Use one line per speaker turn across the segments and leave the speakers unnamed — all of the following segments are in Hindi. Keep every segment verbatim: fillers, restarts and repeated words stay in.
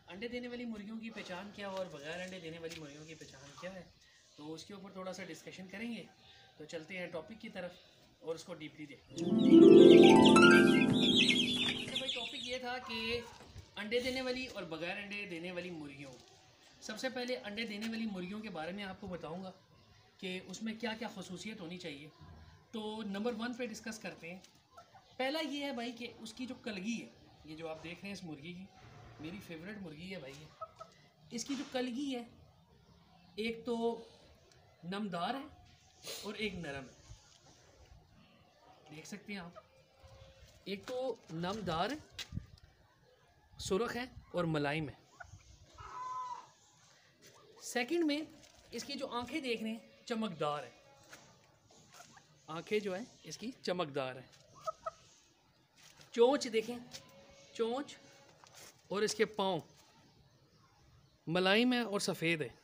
अंडे देने वाली मुर्गियों की पहचान क्या और बगैर अंडे देने वाली मुर्गियों की पहचान क्या है, तो उसके ऊपर थोड़ा सा डिस्कशन करेंगे। तो चलते हैं टॉपिक की तरफ और उसको डीपली देखते हैं। भाई टॉपिक ये था कि अंडे देने वाली और बगैर अंडे देने वाली मुर्गियों। सबसे पहले अंडे देने वाली मुर्गियों के बारे में आपको बताऊंगा कि उसमें क्या क्या खसूसियत होनी चाहिए। तो नंबर वन पे डिस्कस करते हैं। पहला ये है भाई कि उसकी जो कलगी है, ये जो आप देख रहे हैं इस मुर्गी की, मेरी फेवरेट मुर्गी है भाई ये। इसकी जो कलगी है एक तो नमदार है और एक नरम है, देख सकते हैं आप। एक तो नमदार है, सुरख है और मुलायम है। सेकंड में इसकी जो आंखें देख रहे हैं चमकदार है, आंखें जो है इसकी चमकदार है। चोंच देखें, चोंच और इसके पाँव मुलायम है और सफ़ेद है।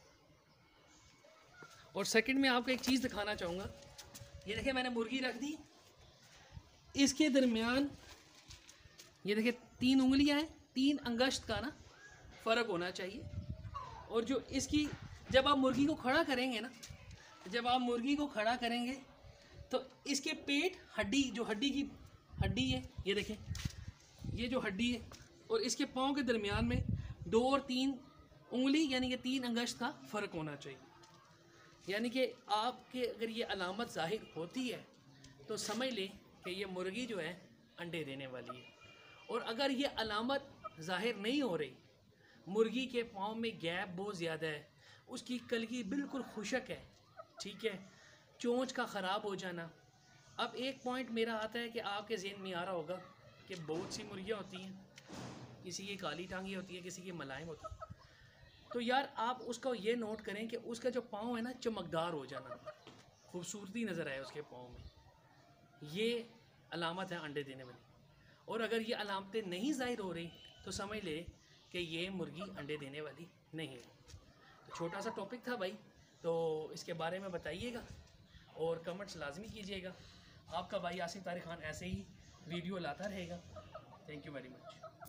और सेकंड में आपको एक चीज़ दिखाना चाहूँगा, ये देखिए मैंने मुर्गी रख दी, इसके दरमियान ये देखिए तीन उंगलियां हैं, तीन अंगुष्ठ का ना फ़र्क होना चाहिए। और जो इसकी जब आप मुर्गी को खड़ा करेंगे ना, जब आप मुर्गी को खड़ा करेंगे तो इसके पेट हड्डी, जो हड्डी की हड्डी है, ये देखें ये जो हड्डी है और इसके पाँव के दरमियान में दो और तीन उंगली यानी कि तीन अंगुष्ठ का फ़र्क होना चाहिए। यानी कि आपके अगर ये अलामत ज़ाहिर होती है तो समझ लें कि ये मुर्गी जो है अंडे देने वाली है। और अगर ये अलामत ज़ाहिर नहीं हो रही, मुर्गी के पाँव में गैप बहुत ज़्यादा है, उसकी कलगी बिल्कुल खुशक है, ठीक है, चोंच का ख़राब हो जाना। अब एक पॉइंट मेरा आता है कि आपके ज़हन में आ रहा होगा कि बहुत सी मुर्गियाँ होती हैं, किसी की काली टांगी होती है, किसी की मुलायम होती है। तो यार आप उसका ये नोट करें कि उसका जो पाँव है ना चमकदार हो जाना, खूबसूरती नज़र आए उसके पाँव में, ये अलामत है अंडे देने वाली। और अगर ये अलामतें नहीं ज़ाहिर हो रही तो समझ ले कि ये मुर्गी अंडे देने वाली नहीं है। तो छोटा सा टॉपिक था भाई, तो इसके बारे में बताइएगा और कमेंट्स लाजमी कीजिएगा। आपका भाई आसिफ तारिक खान ऐसे ही वीडियो लाता रहेगा। Thank you very much.